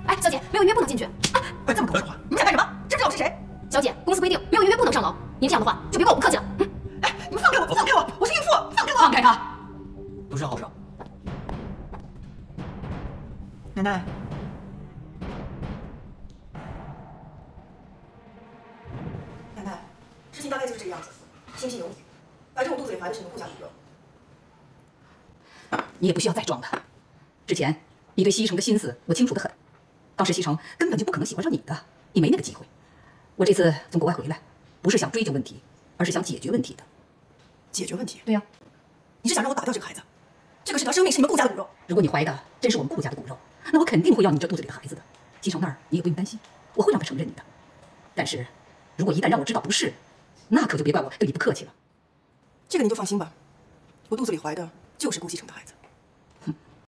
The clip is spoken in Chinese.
哎，小姐，没有预约不能进去。 快这么跟我说话，你们想干什么？知不知道我是谁？ 小姐，公司规定没有预约不能上楼。您这样的话，就别怪我不客气了。 哎，你们放开我！放开我！我是孕妇，放开我！ 放开他！ 不是好事。 奶奶，奶奶，事情大概就是这个样子。星期有你，反正我肚子里怀的是你们顾家骨肉。 你也不需要再装了。之前你对西城的心思我清楚得很，当时西城根本就不可能喜欢上你的，你没那个机会。我这次从国外回来，不是想追究问题，而是想解决问题的。 解决问题？ 对呀， 你是想让我打掉这个孩子？这个是条生命，是你们顾家的骨肉。 如果你怀的真是我们顾家的骨肉，那我肯定会要你这肚子里的孩子的。西城那儿你也不用担心，我会让他承认你的。但是，如果一旦让我知道不是，那可就别怪我对你不客气了。 这个你就放心吧，我肚子里怀的就是顾西城的孩子。